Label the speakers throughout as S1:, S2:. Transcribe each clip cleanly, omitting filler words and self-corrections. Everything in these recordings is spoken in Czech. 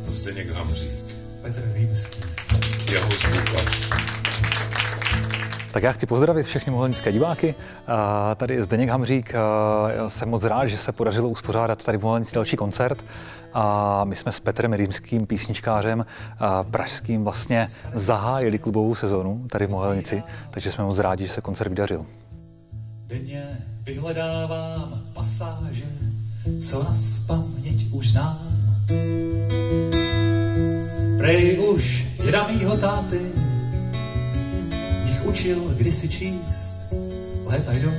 S1: Zdeněk Hamřík.
S2: Petr Rýmský.
S1: Jeho zvukař.
S3: Tak já chci pozdravit všechny mohelnické diváky. Tady je Zdeněk Hamřík. Jsem moc rád, že se podařilo uspořádat tady v Mohelnici další koncert. A my jsme s Petrem Rýmským, písničkářem pražským, vlastně zahájili klubovou sezonu tady v Mohelnici, takže jsme moc rádi, že se koncert vydařil.
S2: Denně vyhledávám pasáže, co nazpaměť už znám. Prej už děda mýho táty učil kdysi číst, léta jdou.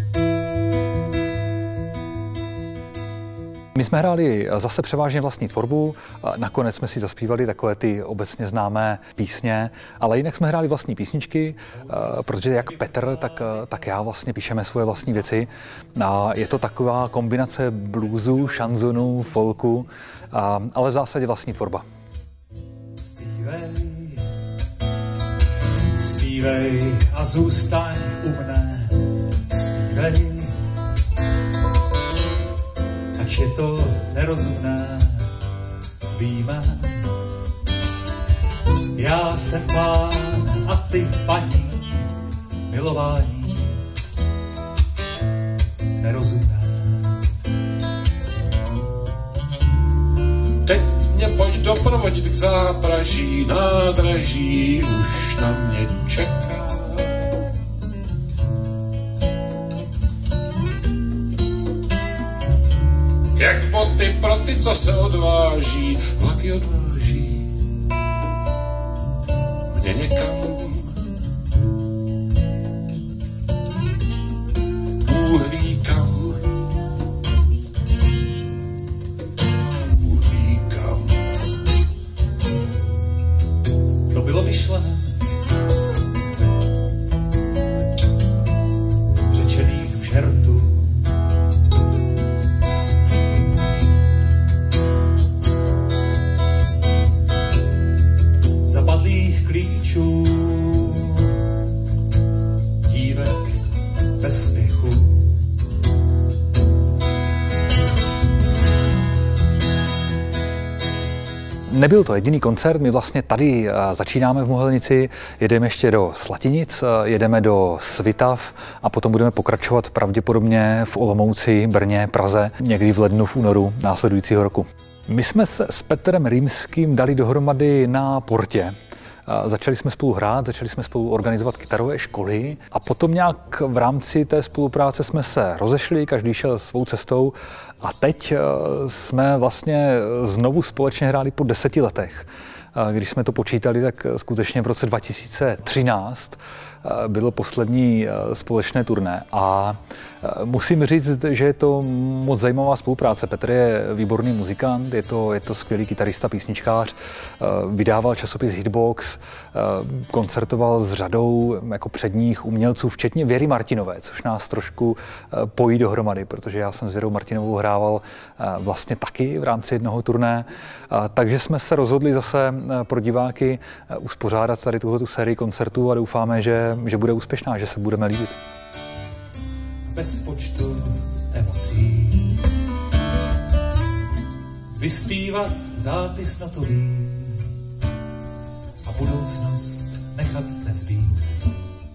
S3: My jsme hráli zase převážně vlastní tvorbu, nakonec jsme si zaspívali takové ty obecně známé písně, ale jinak jsme hráli vlastní písničky, protože jak Petr, tak já vlastně píšeme svoje vlastní věci. A je to taková kombinace bluesu, šanzonu, folku, ale v zásadě vlastní tvorba.
S2: Zpívej a zůstaň u mne, zpívej, ač je to nerozumné, víme. Já jsem pán a ty paní, milování nerozumné.
S1: Teď mě pojď doprovodit k zápraží, nádraží už na mě čeká. Jak boty pro ty, co se odváží, vlaky odváží mě někam. Bůh ví kam.
S2: Bylo myšlené, řečených v žertu, zapadlých klíčů, dívek bez směchu.
S3: Nebyl to jediný koncert, my vlastně tady začínáme v Mohelnici, jedeme ještě do Slatinic, jedeme do Svitav a potom budeme pokračovat pravděpodobně v Olomouci, Brně, Praze, někdy v lednu, v únoru následujícího roku. My jsme se s Petrem Rýmským dali dohromady na Portě. Začali jsme spolu hrát, začali jsme spolu organizovat kytarové školy a potom nějak v rámci té spolupráce jsme se rozešli, každý šel svou cestou a teď jsme vlastně znovu společně hráli po 10 letech. Když jsme to počítali, tak skutečně v roce 2013 bylo poslední společné turné a musím říct, že je to moc zajímavá spolupráce. Petr je výborný muzikant, je to skvělý kytarista, písničkář, vydával časopis Hitbox, koncertoval s řadou jako předních umělců, včetně Věry Martinové, což nás trošku pojí dohromady, protože já jsem s Věrou Martinovou hrával vlastně taky v rámci jednoho turné, takže jsme se rozhodli zase pro diváky uspořádat tady tuhletu sérii koncertů a doufáme, že bude úspěšná, že se budeme líbit.
S2: Bez počtu emocí vyspívat zápis notový a budoucnost nechat dnes být.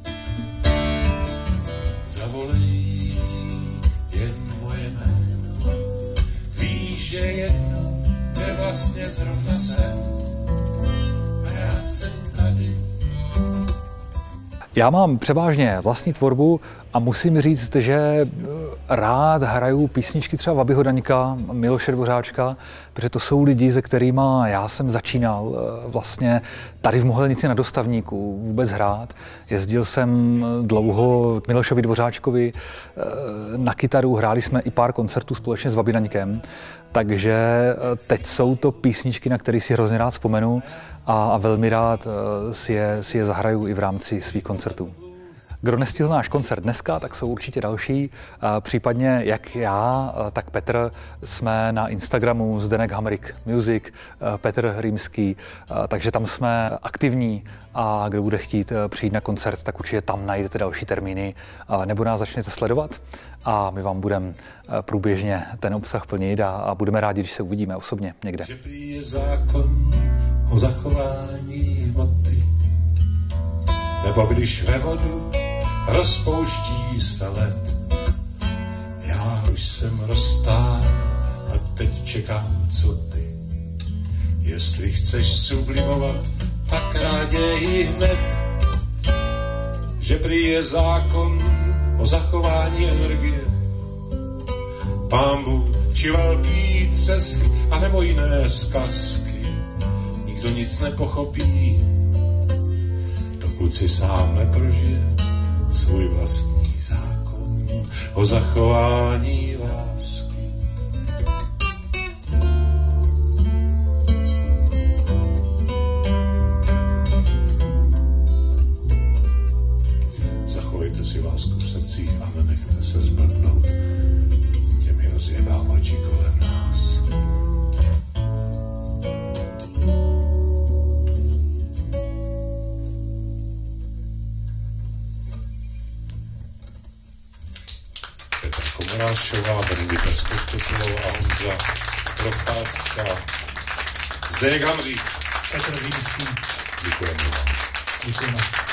S1: Zavolej jen moje jméno, víš, že jedno je vlastně zrovna sen a já jsem tady.
S3: Já mám převážně vlastní tvorbu a musím říct, že rád hraju písničky třeba Vabyho Daňka, Miloše Dvořáčka, protože to jsou lidi, se kterými já jsem začínal vlastně tady v Mohelnici na Dostavníku vůbec hrát. Jezdil jsem dlouho k Milošovi Dvořáčkovi na kytaru, hráli jsme i pár koncertů společně s Vaby Daňkem, takže teď jsou to písničky, na které si hrozně rád vzpomenu a velmi rád si je zahraju i v rámci svých koncertů. Kdo nestihl náš koncert dneska, tak jsou určitě další. Případně jak já, tak Petr, jsme na Instagramu Zdeněk Hamrik Music, Petr Rýmský, takže tam jsme aktivní a kdo bude chtít přijít na koncert, tak určitě tam najdete další termíny nebo nás začněte sledovat a my vám budeme průběžně ten obsah plnit a budeme rádi, když se uvidíme osobně někde.
S1: Že prý je zákon o zachování hmoty, nebo když ve vodu rozpouští se led. Já už jsem roztál a teď čekám, co ty. Jestli chceš sublimovat, tak raději hned. Že prý je zákon o zachování energie, Pán Bůh či velký třesk, anebo jiné zkazky. Nikdo nic nepochopí, dokud si sám neprožije svůj vlastní zákon o zachování lásky. Zachovejte si lásku v srdcích a nenechte se zblbnout těmi rozjebávači kolem nás. Petra Komorášová, Benedita Skotopilová, Honza Procházka, Zdeněk Hamřík,
S2: Petr Rýmský.
S1: Děkujeme vám.
S2: Děkujeme.